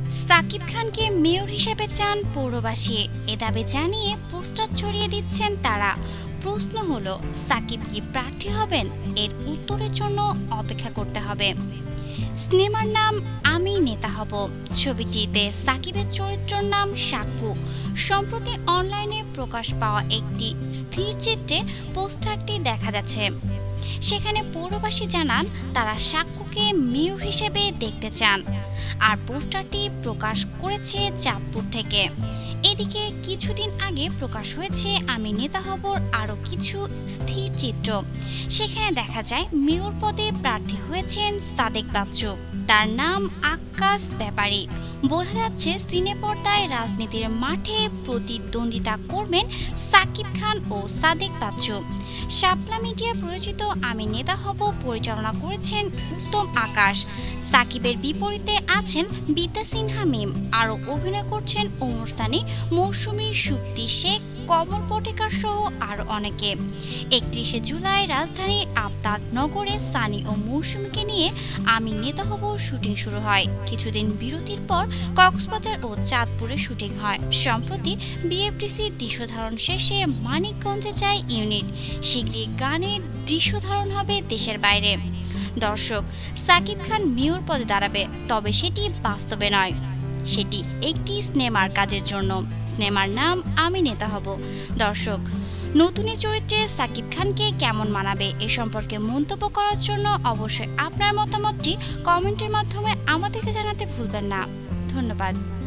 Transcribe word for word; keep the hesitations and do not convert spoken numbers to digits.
সাকিব খানকে মেয়র হিসেবে চান পৌরবাসী, এ দাবি জানিয়ে পোস্টার ছড়িয়ে দিচ্ছেন তারা। প্রশ্ন হলো, সাকিব কি প্রার্থী হবেন? এর উত্তরের জন্য অপেক্ষা করতে হবে। সিনেমার নাম আমি নেতা হব। ছবিটিতে সাকিবের চরিত্রের নাম সাক্কু। সম্প্রতি অনলাইনে প্রকাশ পাওয়া একটি স্থির চিত্রে পোস্টারটি দেখা যাচ্ছে। সেখানে পৌরবাসী জানান তারা সাক্কুকে মেয়র হিসেবে দেখতে চান। আর পোস্টারটি প্রকাশ করেছে চাঁদপুর থেকে। এদিকে কিছুদিন আগে প্রকাশ হয়েছে আমি নেতা হবর আরও কিছু স্থির চিত্র। সেখানে দেখা যায় মেয়র পদে প্রার্থী হয়েছেন সাদেক বাচ্চু। তার নাম আক্কাস ব্যাপারী। বোঝা যাচ্ছে সিনেপর্দায় রাজনীতির মাঠে প্রতিদ্বন্দ্বিতা করবেন সাকিব খান ও সাদেক বাচ্চু। শাপলা মিডিয়া পরিচিত আমি নেতা হব পরিচালনা করেছেন উত্তম আকাশ। সাকিবের বিপরীতে আছেন বিদ্যা সিনহা মিম। আরও অভিনয় করছেন ওমর সানি, মৌসুমী, সুপ্তি শেখ, কমল পটেকার সহ আরও অনেকে। একত্রিশে জুলাই রাজধানীর আবতার নগরে সানি ও মৌসুমীকে নিয়ে আমি নেতা হব শুটিং শুরু হয়। কিছুদিন বিরতির পর কক্সবাজার ও চাঁদপুরে শুটিং হয়। সম্প্রতি বিএফডিসি দৃশ্যধারণ শেষে মানিকগঞ্জে যায় ইউনিট। শীঘ্রই গানের দৃশ্যধারণ হবে দেশের বাইরে। দর্শক, সাকিব খান মেয়র পদে দাঁড়াবে, তবে সেটি বাস্তবে নয়। সেটি একটি সিনেমার কাজের জন্য। সিনেমার নাম আমি নেতা হব। দর্শক, নতুন চরিত্রে সাকিব খানকে কেমন মানাবে এ সম্পর্কে মন্তব্য করার জন্য অবশ্যই আপনার মতামতটি কমেন্টের মাধ্যমে আমাদেরকে জানাতে ভুলবেন না। ধন্যবাদ।